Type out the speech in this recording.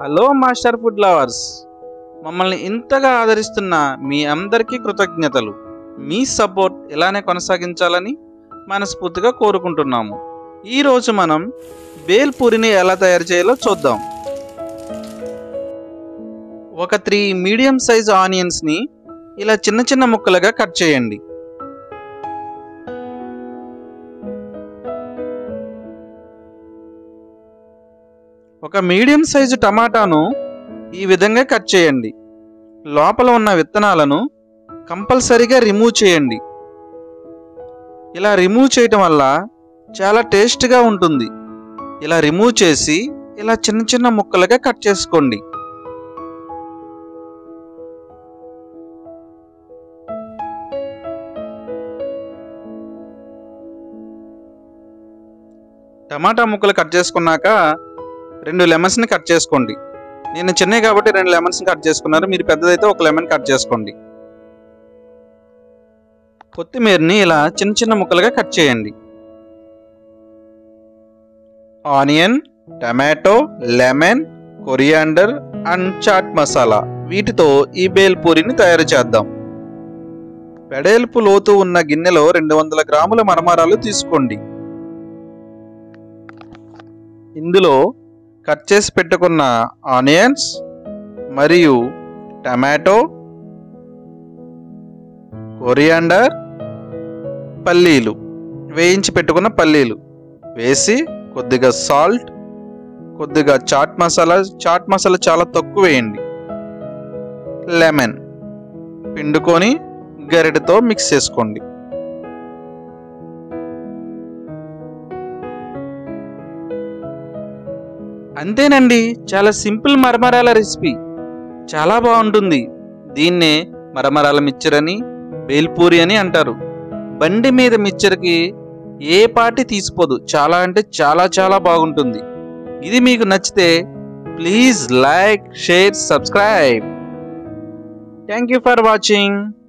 Hello master food lovers, మమ్మల్ని ఇంతగా ఆదరిస్తున్న మీ అందరికీ కృతజ్ఞతలు. మీ సపోర్ట్ ఇలానే కొనసాగించాలని మనస్ఫూర్తిగా కోరుకుంటున్నాము. ఈరోజు మనం బేల్ పూరిని ఎలా తయారు చేయాలో చూద్దాం. ఒక 3 మీడియం సైజ్ ఆనియన్స్ని ఇలా చిన్న చిన్న ముక్కలుగా కట్ చేయండి. ఒక మీడియం సైజు టమాటాను ఈ విధంగా కట్ చేయండి. లోపల ఉన్న విత్తనాలను కంపల్సరీగా రిమూవ్ చేయండి. ఇలా రిమూవ్ చేయటం వల్ల చాలా టేస్ట్గా ఉంటుంది. ఇలా రిమూవ్ చేసి ఇలా చిన్న చిన్న ముక్కలుగా కట్ చేసుకోండి. టమాటా ముక్కలు కట్ చేసుకున్నాక 2 లెమన్స్ని కట్ చేసుకోండి. నేను చిన్నవి కాబట్టి 2 లెమన్స్ని కట్ చేసుకున్నారు. మీరు పెద్దదైతే 1 లెమన్ కట్ చేసుకోండి. కొత్తిమీరని ఇలా చిన్న చిన్న ముక్కలుగా కట్ చేయండి. Onion, tomato, lemon, coriander and chaat masala, వీటితో ఈ బేల్ పూరిని తయారు చేద్దాం. వెడల్పు లోతు ఉన్న గిన్నెలో 200 గ్రాముల మరమరాలు తీసుకోండి. ఇందులో కట్ చేసి పెట్టుకున్న ఆనియన్స్ మరియు టమాటో, కొరియాండర్, పల్లీలు, వేయించి పెట్టుకున్న పల్లీలు వేసి కొద్దిగా సాల్ట్, కొద్దిగా చాట్ మసాలా చాలా తక్కువ వేయండి. లెమన్ పిండుకొని గరిటెతో మిక్స్ చేసుకోండి. అంతేనండి, చాలా సింపుల్ మరమరాల రెసిపీ. చాలా బాగుంటుంది. దీన్నే మరమరాల మిక్చర్ అని, బేల్ పూరి అని అంటారు. బండి మీద మిక్చర్కి ఏ పాటి తీసిపోదు. చాలా అంటే చాలా చాలా బాగుంటుంది. ఇది మీకు నచ్చితే please like, share, subscribe. Thank you for watching.